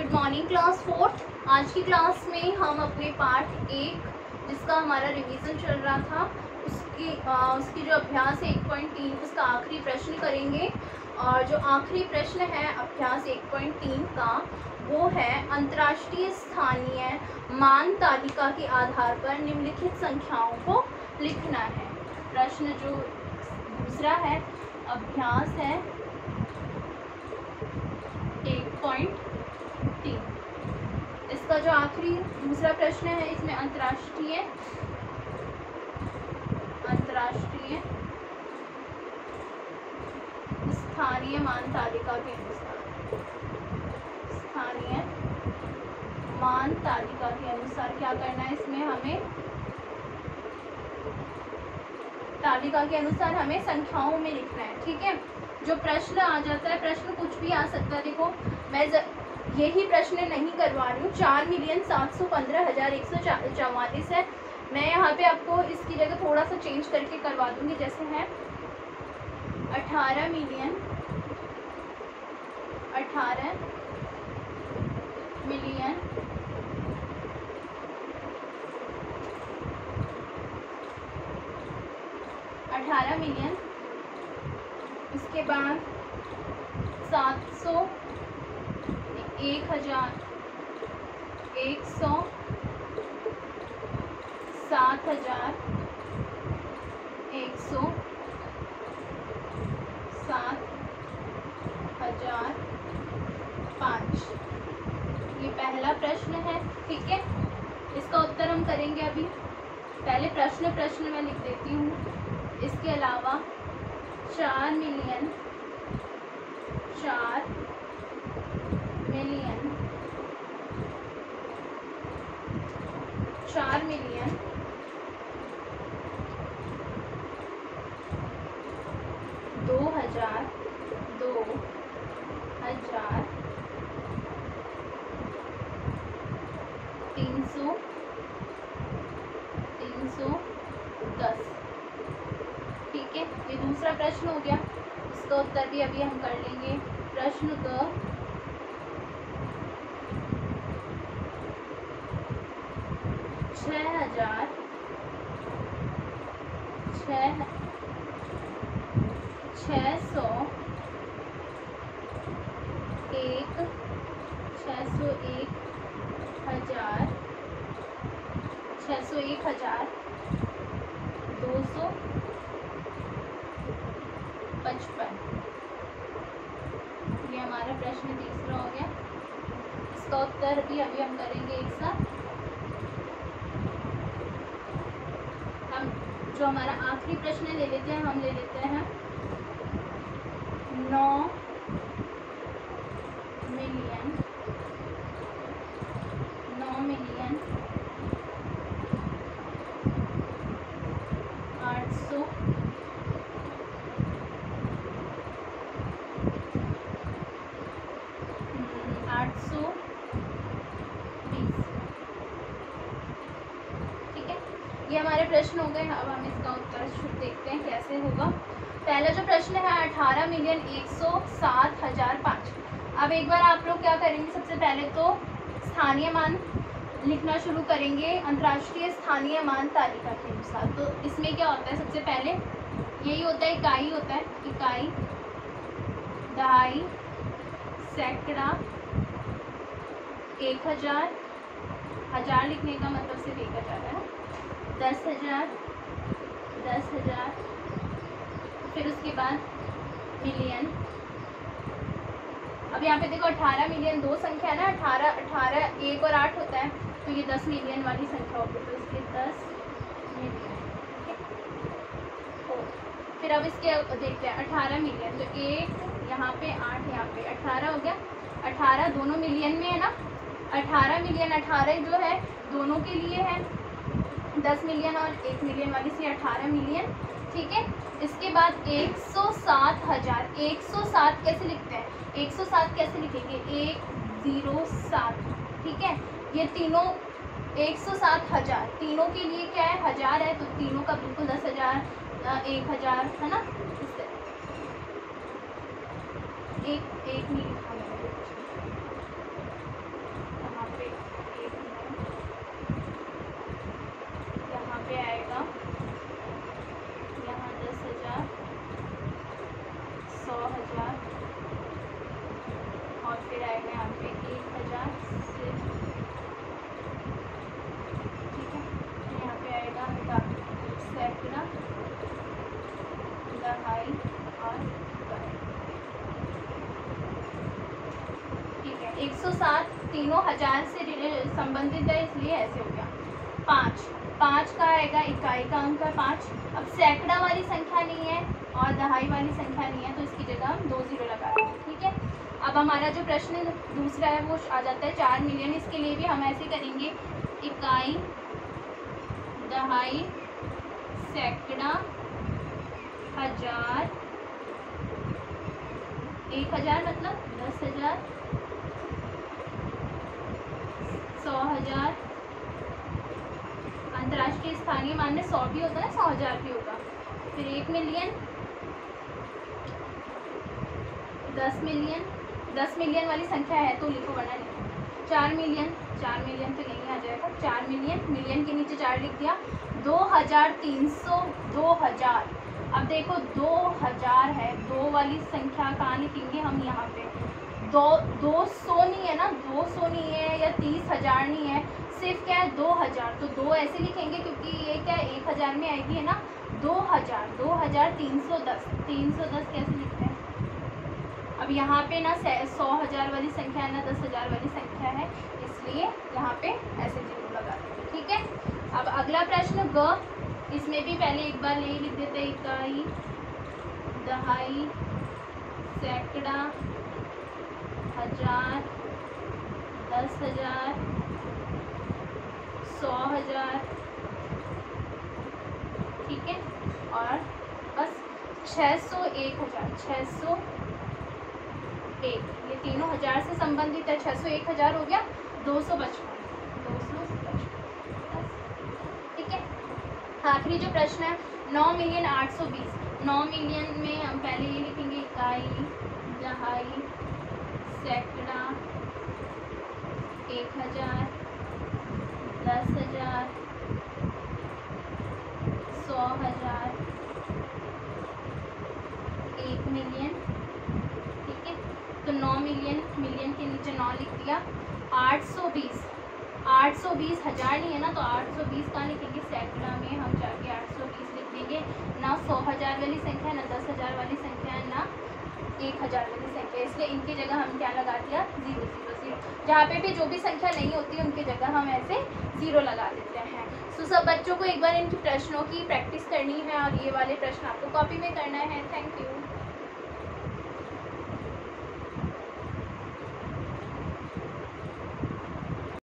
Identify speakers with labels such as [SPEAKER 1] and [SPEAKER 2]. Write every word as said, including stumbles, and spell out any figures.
[SPEAKER 1] Good morning class fourth. आज की class में हम अपने पार्ट एक जिसका हमारा रिवीजन चल रहा था उसकी आ, उसकी जो अभ्यास है एक पॉइंट तीन उसका आखिरी प्रश्न करेंगे। और जो आखिरी प्रश्न है अभ्यास एक पॉइंट तीन का वो है अंतर्राष्ट्रीय स्थानीय मान तालिका के आधार पर निम्नलिखित संख्याओं को लिखना है। प्रश्न जो दूसरा है अभ्यास है एक पॉइंट तीन। इसका जो आखिरी दूसरा प्रश्न है इसमें अंतर्राष्ट्रीय अंतर्राष्ट्रीय स्थानीय मान तालिका के अनुसार स्थानीय मान तालिका के अनुसार क्या करना है, इसमें हमें तालिका के अनुसार हमें संख्याओं में लिखना है। ठीक है, जो प्रश्न आ जाता है, प्रश्न कुछ भी आ सकता है। देखो मैं यही प्रश्न नहीं करवा रही हूँ। चार मिलियन सात सौ पंद्रह हज़ार एक सौ चौवालीस है। मैं यहाँ पे आपको इसकी जगह थोड़ा सा चेंज करके करवा दूँगी। जैसे है अठारह मिलियन अठारह मिलियन अठारह मिलियन इसके बाद सात सौ एक हजार एक सौ सात हजार एक सौ सात हजार पाँच, ये पहला प्रश्न है। ठीक है, इसका उत्तर हम करेंगे अभी। पहले प्रश्न प्रश्न मैं लिख देती हूँ। इसके अलावा चार मिलियन चार मिलियन चार मिलियन दो हजार दो हजार तीन सौ तीन सौ दस। ठीक है, ये दूसरा प्रश्न हो गया। इसका उत्तर भी अभी हम कर लेंगे। प्रश्न क छः हजार छः छः सौ एक छः सौ एक हजार छः सौ एक हजार दो सौ पचपन, ये हमारा प्रश्न तीसरा हो गया। इसका उत्तर भी अभी हम करेंगे एक साथ। हम जो हमारा आखिरी प्रश्न ले लेते हैं, हम ले लेते हैं नौ मिलियन नौ मिलियन आठ सौ आठ सौ बीस। ठीक है, ये हमारे प्रश्न हो गए। अब हम इसका उत्तर देखते हैं कैसे होगा। पहला जो प्रश्न है अठारह मिलियन एक सौ सात हजार पाँच। अब एक बार आप लोग क्या करेंगे, सबसे पहले तो स्थानीय मान लिखना शुरू करेंगे अंतर्राष्ट्रीय स्थानीय मान तालिका के अनुसार। तो इसमें क्या होता है, सबसे पहले यही होता है, इकाई होता है। इकाई, दहाई, सैकड़ा, एक हजार, हजार लिखने का मतलब सिर्फ एक हजार है, दस हजार दस हजार फिर उसके बाद मिलियन। अब यहाँ पे देखो अठारह मिलियन दो संख्या है ना, अठारह अठारह एक और आठ होता है, तो ये दस मिलियन वाली संख्या होगी, तो इसके दस मिलियन। फिर अब इसके देखते हैं अठारह मिलियन, तो एक यहाँ पे आठ यहाँ पे अठारह हो गया। अठारह दोनों मिलियन में है ना, अठारह मिलियन अठारह जो है दोनों के लिए है, दस मिलियन और एक मिलियन वाली से अठारह मिलियन। ठीक है, इसके बाद एक सौ सात हजार एक सौ सात कैसे लिखते हैं, एक सौ सात कैसे लिखेंगे, एक ज़ीरो सात। ठीक है, ये तीनों एक सौ सात हजार तीनों के लिए क्या है, हजार है, तो तीनों का बिल्कुल दस हजार एक हजार है ना। इससे एक एक मिनट साथ तीनों हजार से संबंधित है, इसलिए ऐसे हो गया। पाँच, पाँच का आएगा, इकाई का अंक है पाँच। अब सैकड़ा वाली संख्या नहीं है और दहाई वाली संख्या नहीं है, तो इसकी जगह हम दो जीरो लगा देंगे, ठीक है। अब हमारा जो प्रश्न दूसरा है वो आ जाता है चार मिलियन। इसके लिए भी हम ऐसे करेंगे, इकाई, दहाई, सैकड़ा, हजार, एक हजार मतलब दस हजार, सौ हजार, अंतर्राष्ट्रीय स्थानीय मान में सौ भी होता है, सौ हजार भी होगा, फिर एक मिलियन, दस मिलियन, दस मिलियन वाली संख्या है तो लिखो वरना नहीं, चार मिलियन, चार मिलियन तो यहीं आ जाएगा, चार मिलियन, मिलियन के नीचे चार लिख दिया, दो हजार तीन सौ, दो हजार। अब देखो दो हजार है, दो वाली संख्या कहाँ लिखेंगे हम, यहाँ पे दो, दो सौ नहीं है ना, दो सौ नहीं है या तीस हजार नहीं है, सिर्फ क्या है दो हजार, तो दो ऐसे लिखेंगे क्योंकि ये क्या एक हजार में आएगी है ना, दो हजार, दो हजार तीन सौ दस, तीन सौ दस कैसे लिखते हैं। अब यहाँ पे ना सौ हजार वाली संख्या है ना दस हजार वाली संख्या है, इसलिए यहाँ पे ऐसे जीरो लगा देंगे, ठीक है। अब अगला प्रश्न ग, इसमें भी पहले एक बार यही लिख देते हैं, इकाई, दहाई, सैकड़ा, हजार, दस हजार, सौ हजार, ठीक है, और बस छः सौ, एक हजार, छः सौ एक, ये तीनों हजार से संबंधित है, छः सौ एक हजार हो गया, दो सौ पचपन, दो सौ पचपन, ठीक है। आखिरी जो प्रश्न है नौ मिलियन आठ सौ बीस, नौ मिलियन में हम पहले ये लिखेंगे, इकाई, दहाई, सैकड़ा, एक हजार, दस हजार, सौ हजार, एक मिलियन, ठीक है। तो नौ मिलियन, मिलियन के नीचे नौ लिख दिया, आठ सौ बीस, आठ सौ बीस हजार नहीं है ना, तो आठ सौ बीस कहाँ लिखेंगे, सैकड़ा में हम जाके आठ सौ बीस लिख देंगे, ना सौ हजार वाली संख्या, ना दस हजार वाली संख्या, ना एक हजार वाली संख्या, इसलिए इनकी जगह हम क्या लगा दिया, जीरो जीरो जीरो। जहाँ पे भी जो भी संख्या नहीं होती उनकी जगह हम ऐसे जीरो लगा देते हैं। तो सब बच्चों को एक बार इनकी प्रश्नों की प्रैक्टिस करनी है और ये वाले प्रश्न आपको कॉपी में करना है। Thank you.